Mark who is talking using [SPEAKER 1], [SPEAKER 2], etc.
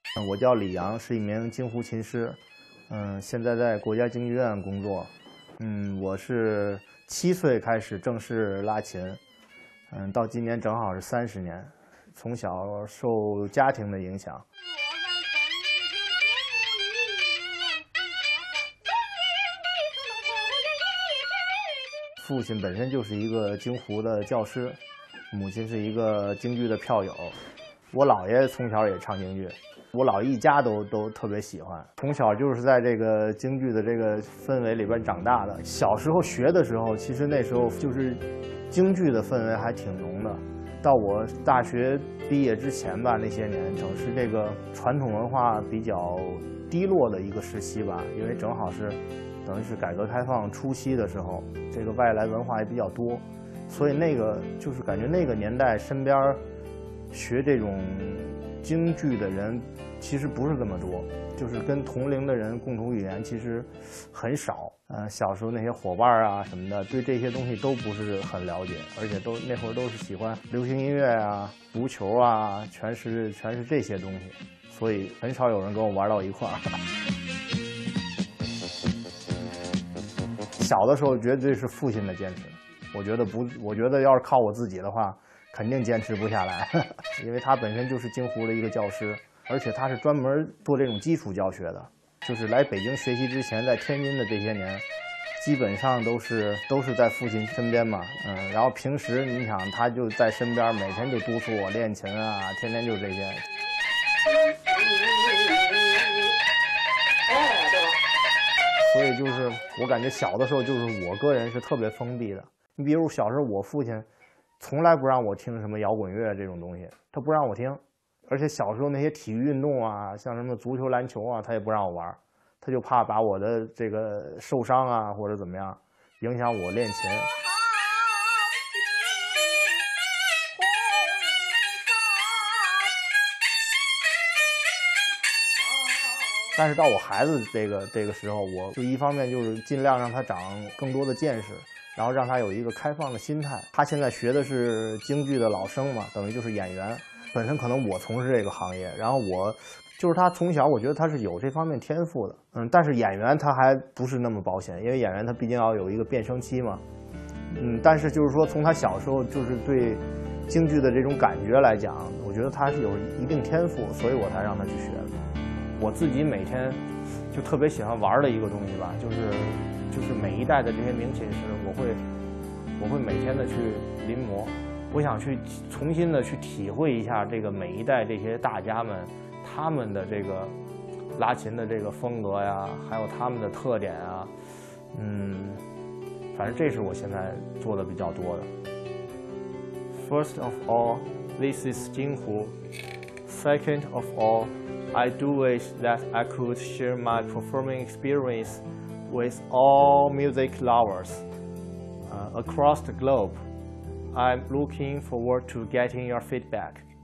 [SPEAKER 1] 我叫李阳，是一名京胡琴师，现在在国家京剧院工作。我是7岁开始正式拉琴，到今年正好是30年。从小受家庭的影响。父亲本身就是一个京胡的教师，母亲是一个京剧的票友。我姥爷从小也唱京剧，我姥爷一家都特别喜欢。从小就是在这个京剧的这个氛围里边长大的。小时候学的时候，其实那时候就是京剧的氛围还挺浓的。到我大学毕业之前吧，那些年正是这个传统文化比较低落的一个时期吧，因为正好是等于是改革开放初期的时候，这个外来文化也比较多，所以那个就是感觉那个年代身边学这种京剧的人其实不是这么多，就是跟同龄的人共同语言其实很少。小时候那些伙伴啊什么的，对这些东西都不是很了解，而且那会儿都是喜欢流行音乐啊、足球啊，全是这些东西，所以很少有人跟我玩到一块儿。小的时候绝对是父亲的坚持，我觉得要是靠我自己的话，肯定坚持不下来，因为他本身就是京胡的一个教师，而且他是专门做这种基础教学的。就是来北京学习之前，在天津的这些年，基本上都是在父亲身边嘛，然后平时你想他就在身边，每天就督促我练琴啊，天天就这些。所以就是我感觉小的时候，就是我个人是特别封闭的。你比如小时候，我父亲从来不让我听什么摇滚乐这种东西，他不让我听。而且小时候那些体育运动啊，像什么足球、篮球啊，他也不让我玩，他就怕把我的这个受伤啊或者怎么样，影响我练琴。但是到我孩子这个时候，我就一方面就是尽量让他长更多的见识，然后让他有一个开放的心态。他现在学的是京剧的老生嘛，等于就是演员。本身可能我从事这个行业，然后我就是他从小我觉得他是有这方面天赋的，但是演员他还不是那么保险，因为演员他毕竟要有一个变声期嘛，但是就是说从他小时候就是对京剧的这种感觉来讲，我觉得他是有一定天赋，所以我才让他去学的。我自己每天就特别喜欢玩的一个东西吧，就是每一代的这些名琴师，我会每天的去临摹。我想去重新的去体会一下这个每一代这些大家们他们的这个拉琴的这个风格呀，还有他们的特点啊，反正这是我现在做的比较多的。First of all, this is Jinghu. Second of all, I do wish that I could share my performing experience with all music lovers across the globe. I'm looking forward to getting your feedback.